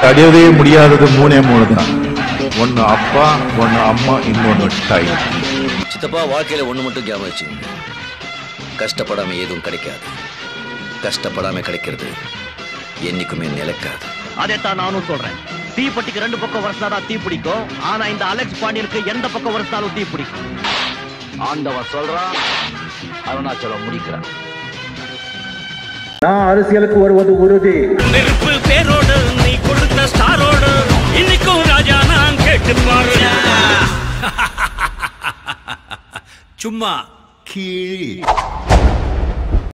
தடையவே முடியாதது மூணே மூணு தான். ஒன்னு அப்பா, ஒன்னு அம்மா, இன்னொன்னு டைம். சித்தப்பா, வாழ்க்கையில ஒண்ணு மட்டும் ஞாபகம் வச்சுங்க, கஷ்டப்படாம எதுவும் கிடைக்காது. கஷ்டப்படாம கிடைக்கிறது என்னைக்குமே நிலைக்காது. அதைத்தான் நானும் சொல்றேன். தீப்பட்டிக்கு ரெண்டு பக்கம் வருஷாதான் தீ பிடிக்கும். ஆனா இந்த அலெக்ஸ் பாண்டியனுக்கு எந்த பக்கம் வருஷாலும் தீ பிடிக்கும். ஆண்டவன் சொல்றான், அருணாச்சலம் முடிக்கிறான். நான் அரசியலுக்கு வருவது உறுதி. நெருப்பு பேரோடு நீ கொடுத்த ஸ்டாரோடு இன்னைக்கும் ராஜா நான் கேட்டு பாரு. சும்மா கீழ்